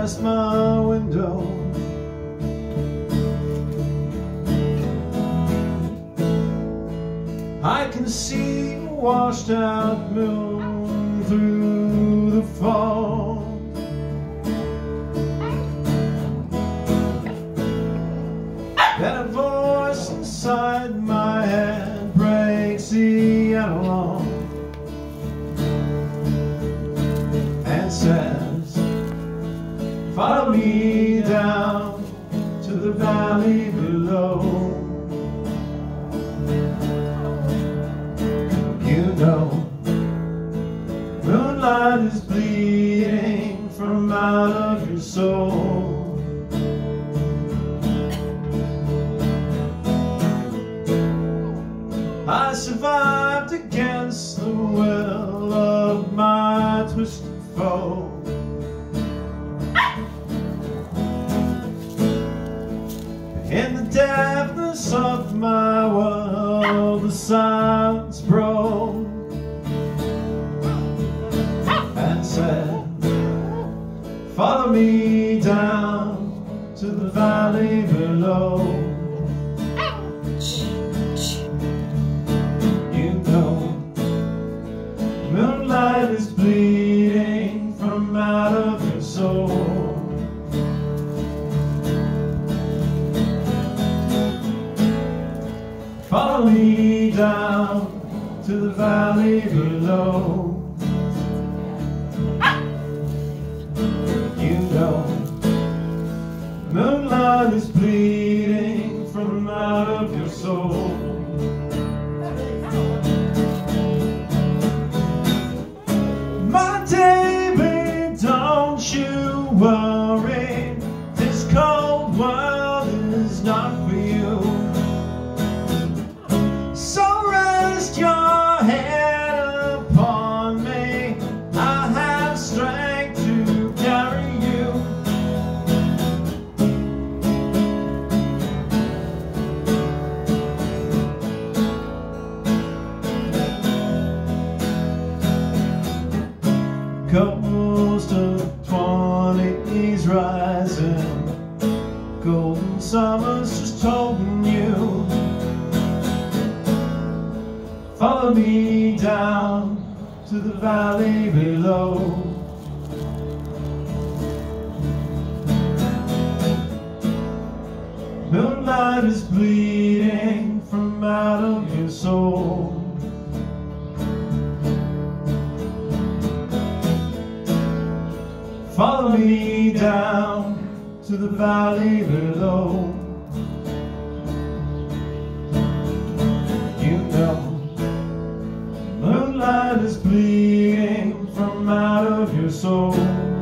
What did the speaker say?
past my window. I can see a washed out moon through the fog. And a voice inside my head breaks the analog and says, follow me down to the valley below. You know, moonlight is bleeding from out of your soul. I survived against the will of my twisted foe. In the deafness of my world, the silence broke and said, follow me down to the valley below. Moonlight is bleeding from out of your soul. Follow me down to the valley below. You know, moonlight is bleeding from out of your soul. David, don't you worry, this cold world is not for you. So rest your head upon me, I have strength to carry you. Coast of 20s rising, golden summers just holding you. Follow me down to the valley below. Moonlight is bleeding from out of your soul. Follow me down to the valley below. You know, moonlight is bleeding from out of your soul.